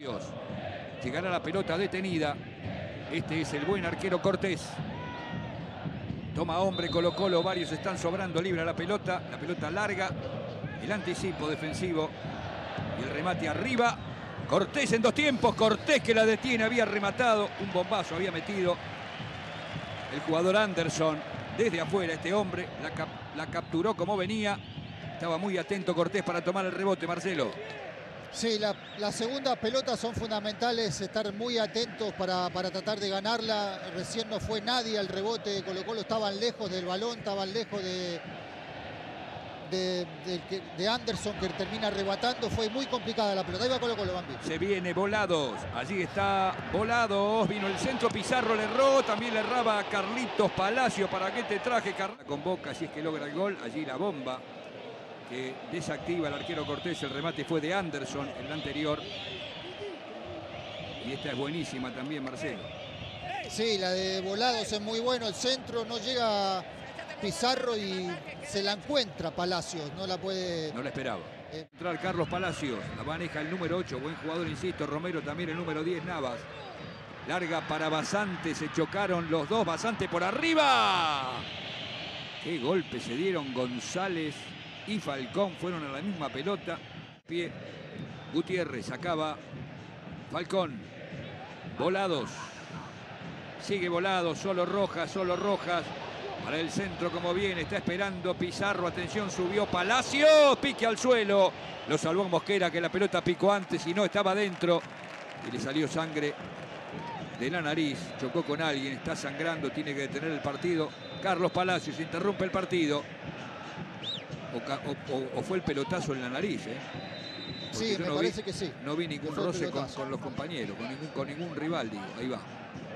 Llegará la pelota detenida. Este es el buen arquero Cortés. Toma hombre Colo-Colo, varios están sobrando, libre la pelota larga, el anticipo defensivo y el remate arriba. Cortés en dos tiempos, Cortés que la detiene, había rematado, un bombazo había metido el jugador Anderson desde afuera. Este hombre la capturó como venía, estaba muy atento Cortés para tomar el rebote, Marcelo. Sí, las segundas pelotas son fundamentales, estar muy atentos para tratar de ganarla. Recién no fue nadie al rebote de Colo-Colo, estaban lejos del balón, estaban lejos de Anderson, que termina arrebatando. Fue muy complicada la pelota. Ahí va Colo-Colo, Bambi. Se viene Volados, allí está Volados, vino el centro, Pizarro le erró, también le erraba a Carlitos Palacio. ¿Para qué te traje, Carlitos? Con Boca, si es que logra el gol, allí la bomba que desactiva el arquero Cortés. El remate fue de Anderson en la anterior. Y esta es buenísima también, Marcelo. Sí, la de Volados es muy bueno. El centro no llega Pizarro y se la encuentra Palacios. No la puede... No la esperaba. Entrar Carlos Palacios. La maneja el número 8. Buen jugador, insisto. Romero también el número 10, Navas. Larga para Basante. Se chocaron los dos. Basante por arriba. Qué golpe se dieron González y Falcón, fueron a la misma pelota. Pie. Gutiérrez acaba. Falcón. Volados. Sigue Volados. Solo Rojas. Para el centro como viene. Está esperando Pizarro. Atención, subió Palacios. Pique al suelo. Lo salvó Mosquera, que la pelota picó antes y no estaba dentro. Y le salió sangre de la nariz. Chocó con alguien. Está sangrando. Tiene que detener el partido. Carlos Palacios interrumpe el partido. O fue el pelotazo en la nariz, Sí, me parece que sí. No vi ningún roce con los compañeros, con ningún rival, digo. Ahí va.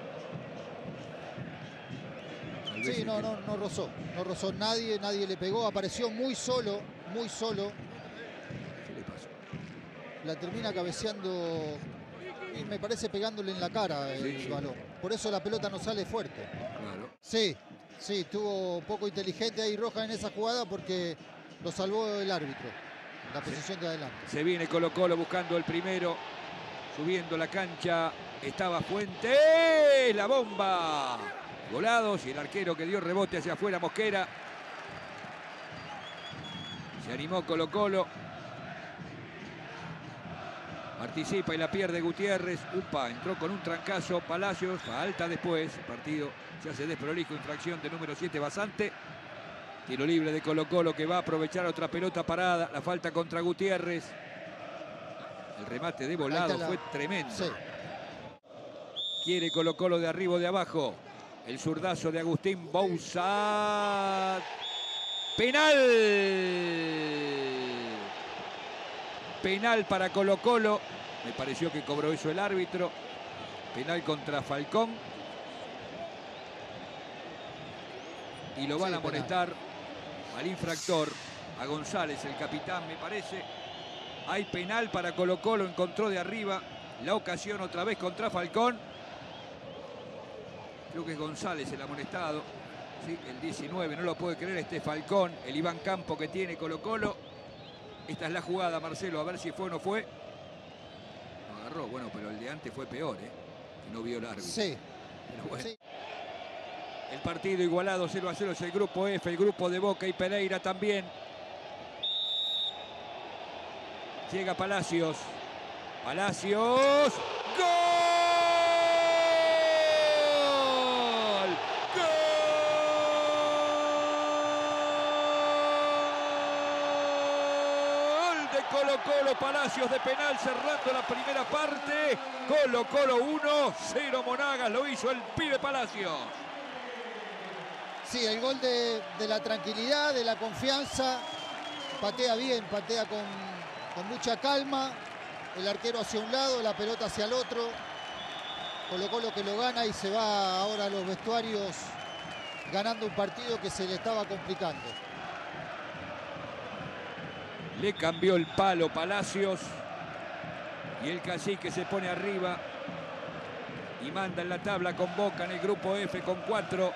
Sí, no rozó nadie le pegó, apareció muy solo. ¿Qué le pasó? La termina cabeceando y me parece pegándole en la cara el balón. Por eso la pelota no sale fuerte. Claro. Sí, estuvo poco inteligente ahí Rojas en esa jugada porque lo salvó el árbitro, la posición de adelante. Se viene Colo-Colo buscando el primero, subiendo la cancha, estaba Fuentes, la bomba. Volados y el arquero que dio rebote hacia afuera, Mosquera. Se animó Colo-Colo. Participa y la pierde Gutiérrez. Upa, entró con un trancazo Palacios, falta después. El partido se hace desprolijo, infracción de número 7 Basante. Tiro libre de Colo-Colo que va a aprovechar otra pelota parada. La falta contra Gutiérrez. El remate de Volado fue tremendo. Sí. Quiere Colo-Colo de arriba o de abajo. El zurdazo de Agustín Bouzat. Penal. Penal para Colo-Colo. Me pareció que cobró eso el árbitro. Penal contra Falcón. Y lo van a amonestar al infractor, a González, el capitán, me parece. Hay penal para Colo-Colo, encontró de arriba la ocasión otra vez contra Falcón. Creo que es González el amonestado. Sí, el 19, no lo puede creer este Falcón, el Iván Campo que tiene Colo-Colo. Esta es la jugada, Marcelo, a ver si fue o no fue. Lo agarró, bueno, pero el de antes fue peor, que no vio el árbitro. Sí. Pero bueno. Sí. El partido igualado 0-0 es el grupo F, el grupo de Boca y Pereira también. Llega Palacios. Palacios. ¡Gol! ¡Gol! De Colo-Colo, Palacios de penal cerrando la primera parte. Colo-Colo 1, 0 Monagas, lo hizo el pibe Palacios. Sí, el gol de la tranquilidad, de la confianza. Patea bien, patea con mucha calma. El arquero hacia un lado, la pelota hacia el otro. Colo-Colo que lo gana y se va ahora a los vestuarios ganando un partido que se le estaba complicando. Le cambió el palo Palacios. Y el Cacique se pone arriba. Y manda en la tabla con Boca en el grupo F con 4.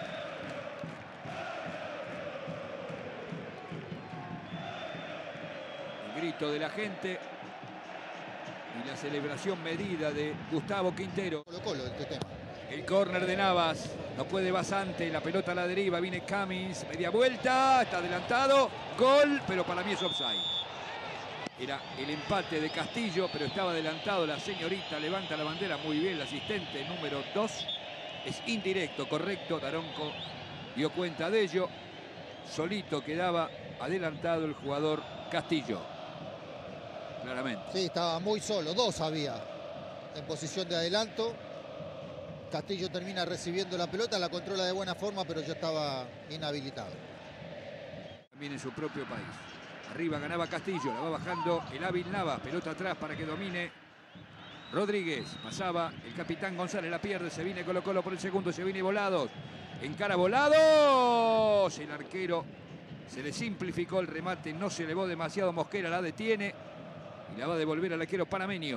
Grito de la gente. Y la celebración medida de Gustavo Quintero. Colo-Colo este tema. El córner de Navas, no puede Basante, la pelota a la deriva, viene Cummins, media vuelta, está adelantado, gol, pero para mí es offside. Era el empate de Castillo, pero estaba adelantado, la señorita levanta la bandera, muy bien, el asistente número 2, es indirecto, correcto, Daronco dio cuenta de ello, solito quedaba adelantado el jugador Castillo, claramente. Sí, estaba muy solo, dos había en posición de adelanto. Castillo termina recibiendo la pelota, la controla de buena forma, pero ya estaba inhabilitado. También en su propio país. Arriba ganaba Castillo, la va bajando el hábil Navas, pelota atrás para que domine Rodríguez. Pasaba el capitán González, la pierde, se viene Colo-Colo por el segundo, se viene Volados. Encara Volados, el arquero se le simplificó el remate, no se elevó demasiado, Mosquera la detiene y la va a devolver al arquero panameño.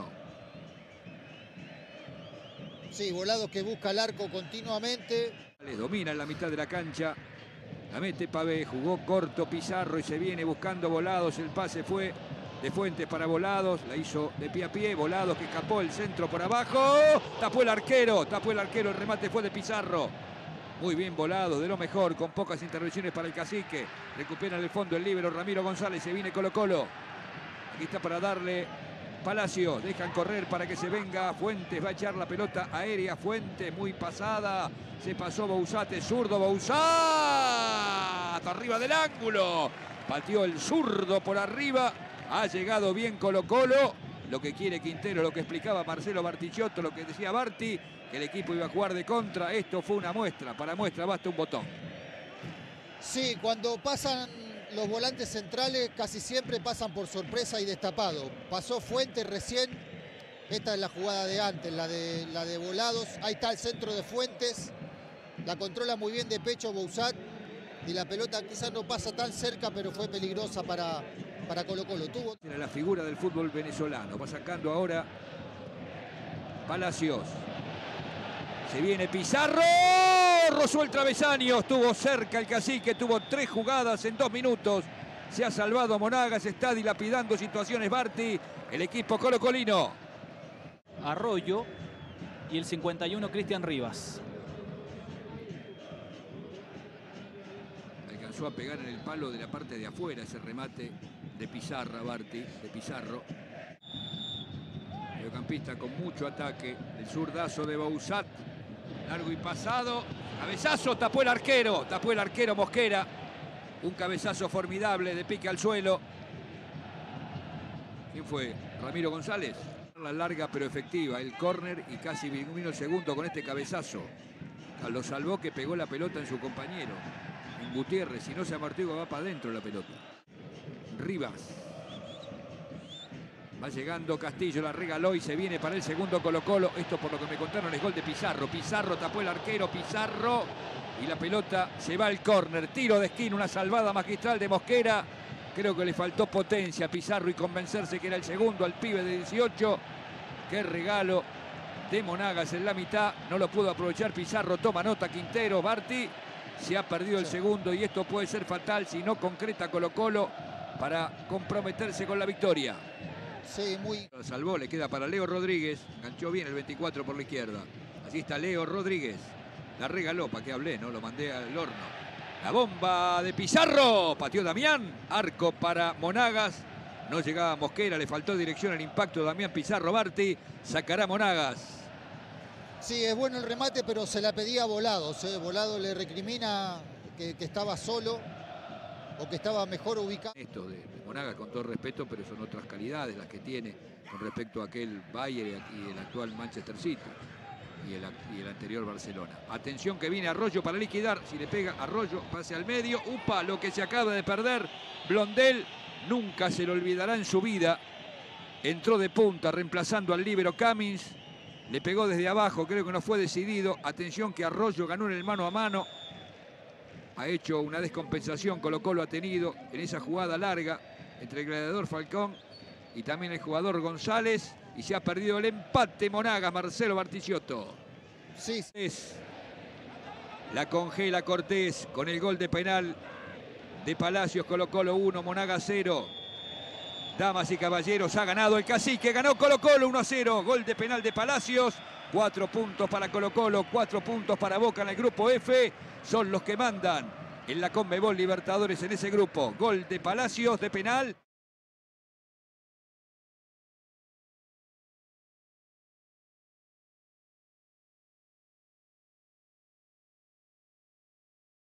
Sí, Volados que busca el arco continuamente. Les domina en la mitad de la cancha. La mete Pavé, jugó corto Pizarro y se viene buscando Volados. El pase fue de Fuentes para Volados. La hizo de pie a pie. Volados que escapó el centro por abajo. Tapó el arquero. El remate fue de Pizarro. Muy bien Volados, de lo mejor, con pocas intervenciones para el cacique. Recupera en el fondo el líbero Ramiro González. Se viene Colo-Colo. Aquí está para darle Palacios, dejan correr para que se venga Fuentes, va a echar la pelota aérea, Fuentes muy pasada, se pasó Bouzat, zurdo Bouzat, arriba del ángulo, pateó el zurdo por arriba, ha llegado bien Colo-Colo, lo que quiere Quintero, lo que explicaba Marcelo Bartichotto, lo que decía Barti, que el equipo iba a jugar de contra, esto fue una muestra, para muestra basta un botón. Sí, cuando pasan los volantes centrales casi siempre pasan por sorpresa y destapado. Pasó Fuentes recién. Esta es la jugada de antes, la de Volados. Ahí está el centro de Fuentes. La controla muy bien de pecho Bouzat. Y la pelota quizás no pasa tan cerca, pero fue peligrosa para Colo-Colo. Era la figura del fútbol venezolano. Va sacando ahora Palacios. Se viene Pizarro, rozó el travesaño, estuvo cerca el cacique, tuvo 3 jugadas en 2 minutos. Se ha salvado a Monagas, está dilapidando situaciones Barti, el equipo colocolino. Arroyo y el 51 Cristian Rivas. Alcanzó a pegar en el palo de la parte de afuera ese remate de Pizarro, Barti, de Pizarro. Mediocampista con mucho ataque, el zurdazo de Bouzat. Largo y pasado, cabezazo, tapó el arquero Mosquera. Un cabezazo formidable de pique al suelo. ¿Quién fue? Ramiro González. La larga pero efectiva, el córner y casi vino el segundo con este cabezazo. Lo salvó que pegó la pelota en su compañero, en Gutiérrez. Si no se amortigua va para adentro la pelota. Rivas. Va llegando Castillo, la regaló y se viene para el segundo Colo-Colo. Esto por lo que me contaron es gol de Pizarro. Pizarro tapó el arquero, Pizarro. Y la pelota se va al córner. Tiro de esquina, una salvada magistral de Mosquera. Creo que le faltó potencia a Pizarro y convencerse que era el segundo al pibe de 18. Qué regalo de Monagas en la mitad. No lo pudo aprovechar Pizarro. Toma nota Quintero, Barti. Se ha perdido el segundo y esto puede ser fatal si no concreta Colo-Colo para comprometerse con la victoria. Sí, muy... Lo salvó, le queda para Leo Rodríguez. Enganchó bien el 24 por la izquierda. Así está Leo Rodríguez. La regaló, para que hablé, ¿no? Lo mandé al horno. La bomba de Pizarro. Pateó Damián. Arco para Monagas. No llegaba Mosquera, le faltó dirección al impacto de Damián Pizarro. Barti sacará Monagas. Sí, es bueno el remate, pero se la pedía a Volados. Volados le recrimina que estaba solo o que estaba mejor ubicado. Esto de Monagas, con todo respeto, pero son otras calidades las que tiene con respecto a aquel Bayern y el actual Manchester City y el anterior Barcelona. Atención que viene Arroyo para liquidar. Si le pega Arroyo, pase al medio. Upa, lo que se acaba de perder Blondel. Nunca se lo olvidará en su vida. Entró de punta reemplazando al líbero Cummins. Le pegó desde abajo, creo que no fue decidido. Atención que Arroyo ganó en el mano a mano. Ha hecho una descompensación, Colo-Colo ha tenido en esa jugada larga entre el gladiador Falcón y también el jugador González. Y se ha perdido el empate Monagas, Marcelo Bartichotto. Sí. La congela Cortés con el gol de penal de Palacios. Colo-Colo 1, Monagas 0. Damas y caballeros, ha ganado el Cacique, ganó Colo-Colo 1-0, gol de penal de Palacios, 4 puntos para Colo-Colo, 4 puntos para Boca en el grupo F, son los que mandan en la Conmebol Libertadores en ese grupo, gol de Palacios de penal.